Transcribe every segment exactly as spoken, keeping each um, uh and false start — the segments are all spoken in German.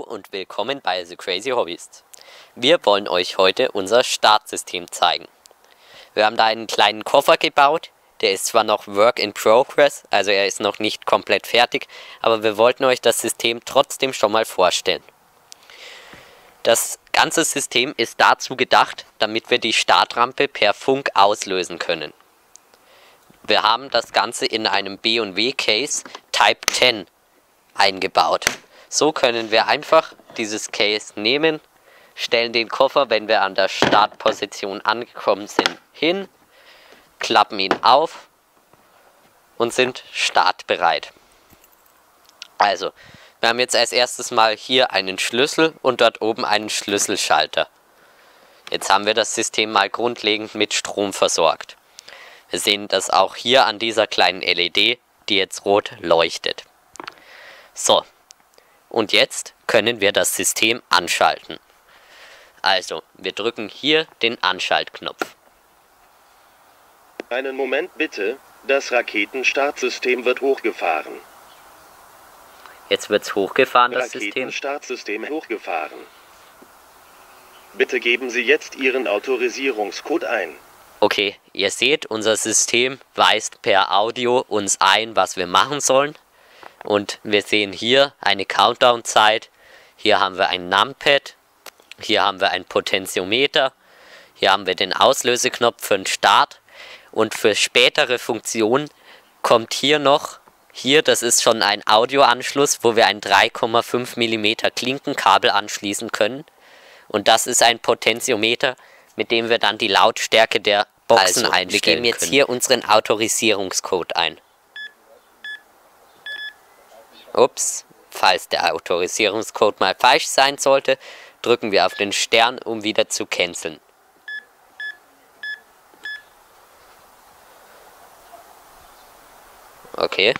und willkommen bei The Crazy Hobbyist. Wir wollen euch heute unser Startsystem zeigen. Wir haben da einen kleinen Koffer gebaut, der ist zwar noch Work in Progress, also er ist noch nicht komplett fertig, aber wir wollten euch das System trotzdem schon mal vorstellen. Das ganze System ist dazu gedacht, damit wir die Startrampe per Funk auslösen können. Wir haben das Ganze in einem B und W Case Type zehn eingebaut. So können wir einfach dieses Case nehmen, stellen den Koffer, wenn wir an der Startposition angekommen sind, hin, klappen ihn auf und sind startbereit. Also, wir haben jetzt als erstes mal hier einen Schlüssel und dort oben einen Schlüsselschalter. Jetzt haben wir das System mal grundlegend mit Strom versorgt. Wir sehen das auch hier an dieser kleinen L E D, die jetzt rot leuchtet. So, und jetzt können wir das System anschalten. Also, wir drücken hier den Anschaltknopf. Einen Moment bitte, das Raketenstartsystem wird hochgefahren. Jetzt wird es hochgefahren, das System. Raketenstartsystem hochgefahren. Bitte geben Sie jetzt Ihren Autorisierungscode ein. Okay, ihr seht, unser System weist per Audio uns ein, was wir machen sollen. Und wir sehen hier eine Countdown-Zeit. Hier haben wir ein Numpad. Hier haben wir ein Potentiometer. Hier haben wir den Auslöseknopf für den Start. Und für spätere Funktionen kommt hier noch, hier, das ist schon ein Audioanschluss, wo wir ein drei Komma fünf Millimeter Klinkenkabel anschließen können. Und das ist ein Potentiometer, mit dem wir dann die Lautstärke der Boxen also, einstellen wir geben jetzt können. Hier unseren Autorisierungscode ein. Ups, falls der Autorisierungscode mal falsch sein sollte, drücken wir auf den Stern, um wieder zu canceln. Okay.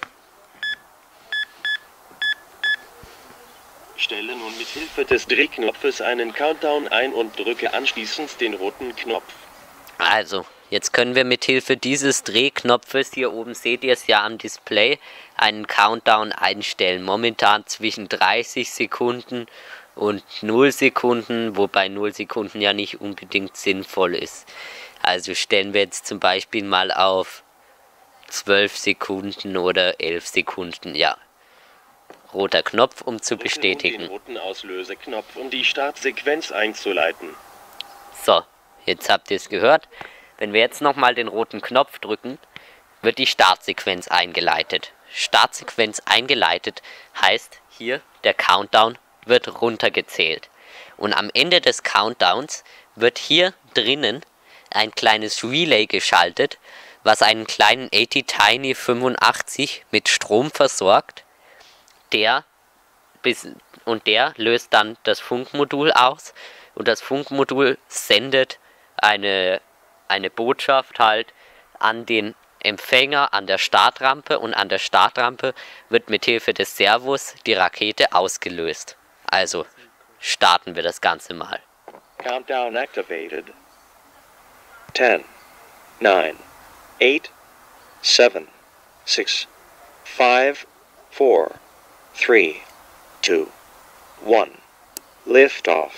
Stelle nun mit Hilfe des Drehknopfes einen Countdown ein und drücke anschließend den roten Knopf. Also, jetzt können wir mit Hilfe dieses Drehknopfes, hier oben seht ihr es ja am Display, einen Countdown einstellen. Momentan zwischen dreißig Sekunden und null Sekunden, wobei null Sekunden ja nicht unbedingt sinnvoll ist. Also stellen wir jetzt zum Beispiel mal auf zwölf Sekunden oder elf Sekunden, ja. Roter Knopf, um zu bestätigen. Den roten Auslöseknopf, um die Startsequenz einzuleiten. So, jetzt habt ihr es gehört. Wenn wir jetzt nochmal den roten Knopf drücken, wird die Startsequenz eingeleitet. Startsequenz eingeleitet heißt hier, der Countdown wird runtergezählt. Und am Ende des Countdowns wird hier drinnen ein kleines Relay geschaltet, was einen kleinen ATtiny fünfundachtzig mit Strom versorgt. Der bis, und der löst dann das Funkmodul aus und das Funkmodul sendet eine, eine Botschaft halt an den Empfänger an der Startrampe und an der Startrampe wird mit Hilfe des Servos die Rakete ausgelöst. Also starten wir das Ganze mal. Countdown activated. ten, nine, eight, seven, six, five, four, three, two, one. Liftoff.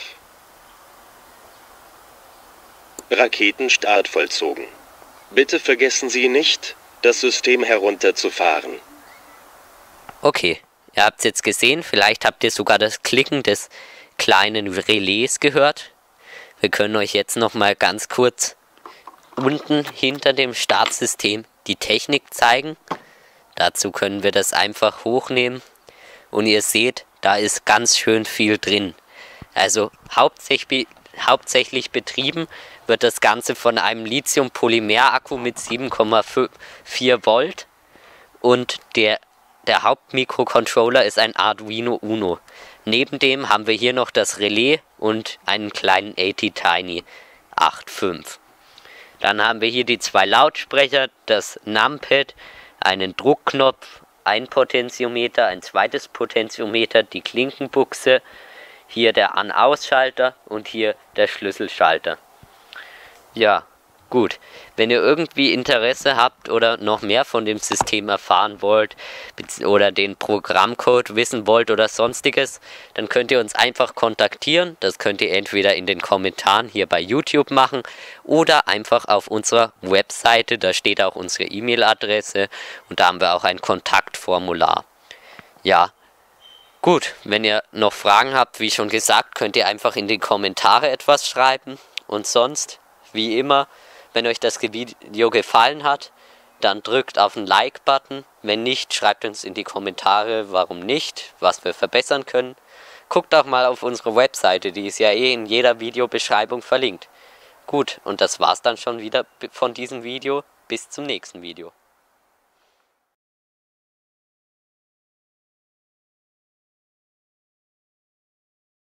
Raketenstart vollzogen. Bitte vergessen Sie nicht, das System herunterzufahren. Okay, ihr habt es jetzt gesehen, vielleicht habt ihr sogar das Klicken des kleinen Relais gehört. Wir können euch jetzt nochmal ganz kurz unten hinter dem Startsystem die Technik zeigen. Dazu können wir das einfach hochnehmen. Und ihr seht, da ist ganz schön viel drin. Also hauptsächlich, hauptsächlich betrieben wird das Ganze von einem Lithium-Polymer-Akku mit sieben Komma vier Volt. Und der, der Hauptmikrocontroller ist ein Arduino Uno. Neben dem haben wir hier noch das Relais und einen kleinen ATtiny acht Komma fünf. Dann haben wir hier die zwei Lautsprecher, das Numpad, einen Druckknopf, ein Potentiometer, ein zweites Potentiometer, die Klinkenbuchse, hier der An-Aus-Schalter und hier der Schlüsselschalter. Ja, Gut, wenn ihr irgendwie Interesse habt oder noch mehr von dem System erfahren wollt oder den Programmcode wissen wollt oder sonstiges, dann könnt ihr uns einfach kontaktieren. Das könnt ihr entweder in den Kommentaren hier bei YouTube machen oder einfach auf unserer Webseite. Da steht auch unsere E-Mail-Adresse und da haben wir auch ein Kontaktformular. Ja, gut, wenn ihr noch Fragen habt, wie schon gesagt, könnt ihr einfach in die Kommentare etwas schreiben. Und sonst, wie immer, wenn euch das Video gefallen hat, dann drückt auf den Like-Button. Wenn nicht, schreibt uns in die Kommentare, warum nicht, was wir verbessern können. Guckt auch mal auf unsere Webseite, die ist ja eh in jeder Videobeschreibung verlinkt. Gut, und das war's dann schon wieder von diesem Video. Bis zum nächsten Video.